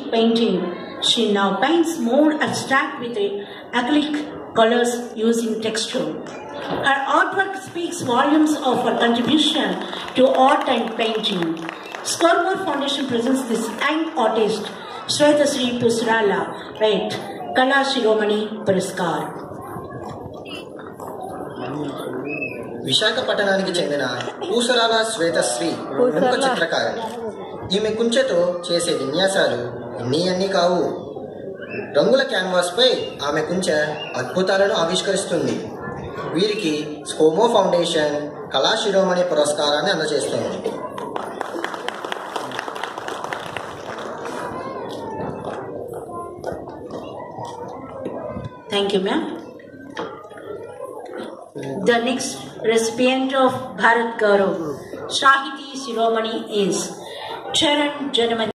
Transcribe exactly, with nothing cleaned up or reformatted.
painting, she now paints more abstract with acrylic colors using texture. Her artwork speaks volumes of her contribution to art and painting. Scorpio Foundation presents this young artist, Swetha Sri Poosarla Swetha Shiromani Puraskar. విశాఖపట్నానికి చెందిన పూసరాల శ్వేత శ్రీ ప్రముఖ చిత్రకారిణి. ఈమె కుంచెతో చేసే విన్యాసాలు ఇన్ని అన్నీ కావు. రంగుల క్యాన్వాస్ పై ఆమె కుంచె అద్భుతాలను ఆవిష్కరిస్తుంది. వీరికి స్కోమో ఫౌండేషన్ కళా శిరోమణి పురస్కారాన్ని అందజేస్తుంది. Thank you, ma'am. The next recipient of Bharat Gaurav Shahiti Shiromani is Charan Janamani.